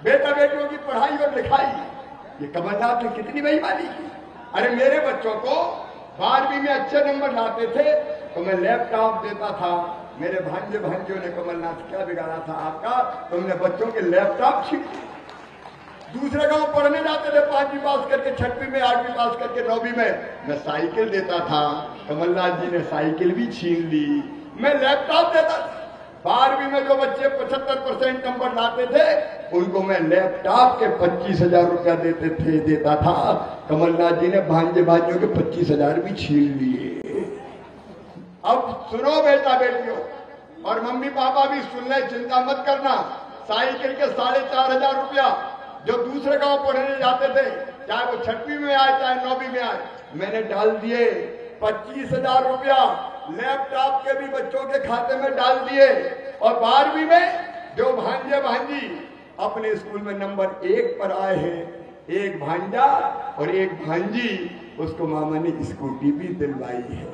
बेटा बेटियों की पढ़ाई और लिखाई, ये कमलनाथ ने कितनी बेईमानी की। अरे मेरे बच्चों को 12वीं में अच्छे नंबर लाते थे तो मैं लैपटॉप देता था। मेरे भांजे भांजियों ने कमलनाथ क्या बिगाड़ा था आपका, तुमने बच्चों के लैपटॉप छीन। दूसरे गांव पढ़ने जाते थे 5वीं पास करके, 6वीं में, 8वीं पास करके, 9वीं में मैं साइकिल देता था, कमलनाथ जी ने साइकिल भी छीन ली। मैं लैपटॉप देता था। 12वीं में जो बच्चे 75% नंबर लाते थे उनको मैं लैपटॉप के 25,000 रुपया देता था। कमलनाथ जी ने भांजे भांजियों के 25,000 भी छीन लिए। अब सुनो बेटा बेटियों, और मम्मी पापा भी सुन ले, चिंता मत करना। साइकिल के 4,500 रुपया जो दूसरे गांव पढ़ने जाते थे, चाहे वो 6वीं में आए चाहे 9वीं में आए, मैंने डाल दिए। 25,000 रुपया लैपटॉप के भी बच्चों के खाते में डाल दिए। और 12वीं में जो भांजे भांजी अपने स्कूल में नंबर 1 पर आए हैं, एक भांजा और एक भांजी, उसको मामा ने स्कूटी भी दिलवाई है।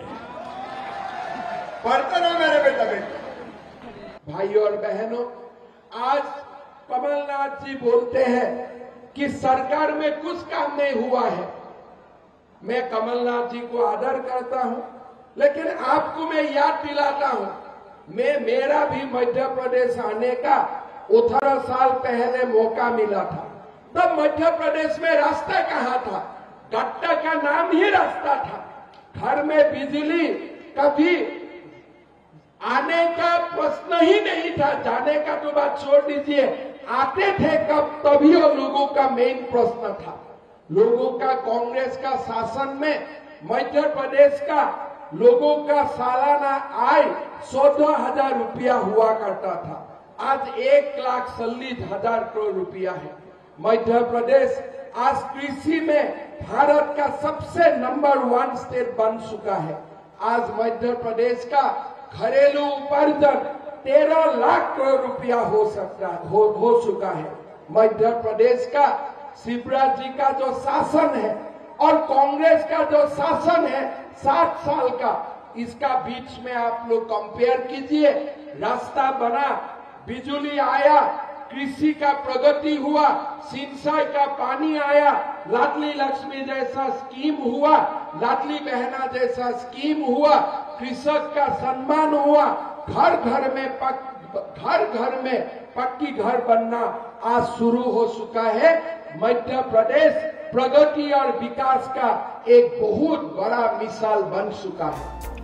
पढ़ते रहो मेरे बेटा बेटा। भाइयों और बहनों, आज कमलनाथ जी बोलते हैं कि सरकार में कुछ काम नहीं हुआ है। मैं कमलनाथ जी को आदर करता हूं, लेकिन आपको मैं याद दिलाता हूं, मेरा भी मध्य प्रदेश आने का 18 साल पहले मौका मिला था। तब मध्य प्रदेश में रास्ता कहाँ था? गड्ढा का नाम ही रास्ता था। घर में बिजली कभी आने का प्रश्न ही नहीं था, जाने का तो बात छोड़ दीजिए, आते थे कब, तभी वो लोगों का मेन प्रश्न था। लोगों का कांग्रेस का शासन में मध्य प्रदेश का लोगों का सालाना आय 14,000 रुपया हुआ करता था। आज 1,40,000 करोड़ रुपया है। मध्य प्रदेश आज कृषि में भारत का सबसे नंबर 1 स्टेट बन चुका है। आज मध्य प्रदेश का घरेलू उपार्जन 13 लाख करोड़ रुपया हो चुका है। मध्य प्रदेश का शिवराज जी का जो शासन है और कांग्रेस का जो शासन है 7 साल का, इसका बीच में आप लोग कंपेयर कीजिए। रास्ता बना, बिजली आया, कृषि का प्रगति हुआ, सिंचाई का पानी आया, लाडली लक्ष्मी जैसा स्कीम हुआ, लाडली बहना जैसा स्कीम हुआ, कृषक का सम्मान हुआ, घर घर में पक्की घर बनना आज शुरू हो चुका है। मध्य प्रदेश प्रगति और विकास का एक बहुत बड़ा मिसाल बन चुका है।